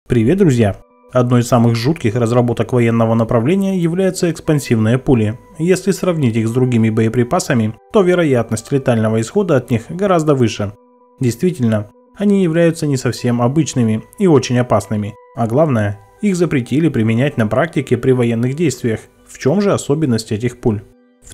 Привет, друзья! Одной из самых жутких разработок военного направления являются экспансивные пули. Если сравнить их с другими боеприпасами, то вероятность летального исхода от них гораздо выше. Действительно, они являются не совсем обычными и очень опасными. А главное, их запретили применять на практике при военных действиях. В чем же особенность этих пуль? В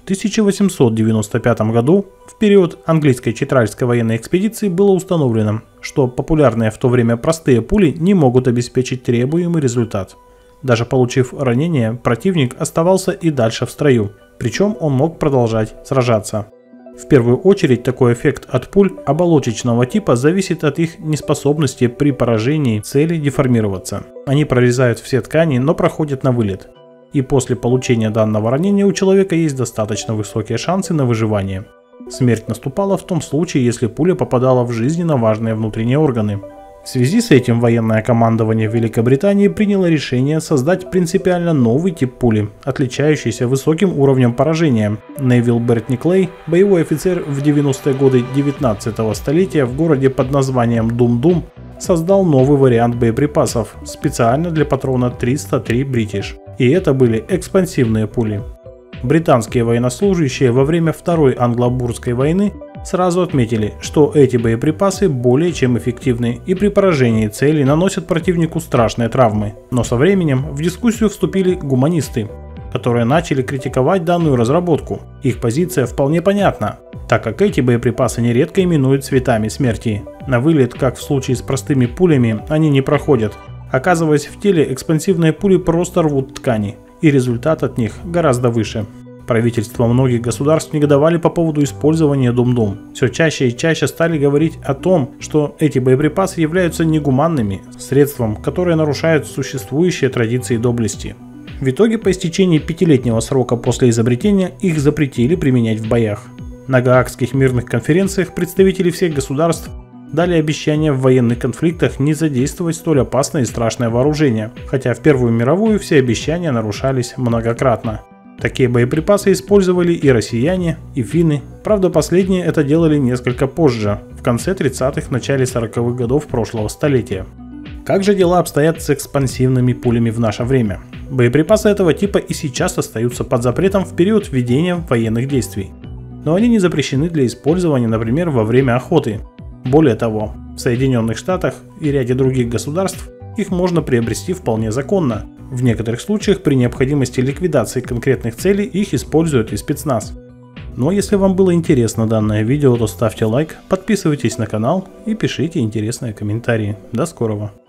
1895 году, в период английской Читральской военной экспедиции, было установлено, что популярные в то время простые пули не могут обеспечить требуемый результат. Даже получив ранение, противник оставался и дальше в строю, причем он мог продолжать сражаться. В первую очередь такой эффект от пуль оболочечного типа зависит от их неспособности при поражении цели деформироваться. Они прорезают все ткани, но проходят на вылет. И после получения данного ранения у человека есть достаточно высокие шансы на выживание. Смерть наступала в том случае, если пуля попадала в жизненно важные внутренние органы. В связи с этим военное командование Великобритании приняло решение создать принципиально новый тип пули, отличающийся высоким уровнем поражения. Невил Бертни Клей, боевой офицер в 90-е годы 19-го столетия в городе под названием Дум-Дум, создал новый вариант боеприпасов специально для патрона 303 British. И это были экспансивные пули. Британские военнослужащие во время Второй англо-бурской войны сразу отметили, что эти боеприпасы более чем эффективны и при поражении цели наносят противнику страшные травмы. Но со временем в дискуссию вступили гуманисты, которые начали критиковать данную разработку. Их позиция вполне понятна, так как эти боеприпасы нередко именуют цветами смерти. На вылет, как в случае с простыми пулями, они не проходят. Оказываясь в теле, экспансивные пули просто рвут ткани, и результат от них гораздо выше. Правительства многих государств негодовали по поводу использования Дум-Дум. Все чаще и чаще стали говорить о том, что эти боеприпасы являются негуманными средством, которое нарушает существующие традиции доблести. В итоге, по истечении 5-летнего срока после изобретения, их запретили применять в боях. На Гаагских мирных конференциях представители всех государств дали обещание в военных конфликтах не задействовать столь опасное и страшное вооружение, хотя в Первую мировую все обещания нарушались многократно. Такие боеприпасы использовали и россияне, и финны, правда последние это делали несколько позже, в конце 30-х, начале 40-х годов прошлого столетия. Как же дела обстоят с экспансивными пулями в наше время? Боеприпасы этого типа и сейчас остаются под запретом в период ведения военных действий. Но они не запрещены для использования, например, во время охоты. Более того, в Соединенных Штатах и ряде других государств их можно приобрести вполне законно. В некоторых случаях при необходимости ликвидации конкретных целей их используют и спецназ. Ну а если вам было интересно данное видео, то ставьте лайк, подписывайтесь на канал и пишите интересные комментарии. До скорого!